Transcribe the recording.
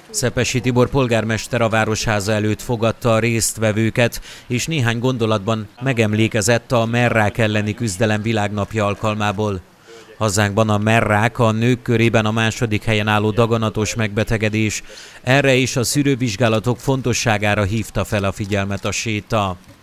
Szepessy Tibor polgármester a Városháza előtt fogadta a résztvevőket, és néhány gondolatban megemlékezett a merrák elleni küzdelem világnapja alkalmából. Hazánkban a merrák a nők körében a második helyen álló daganatos megbetegedés. Erre és a szűrővizsgálatok fontosságára hívta fel a figyelmet a séta.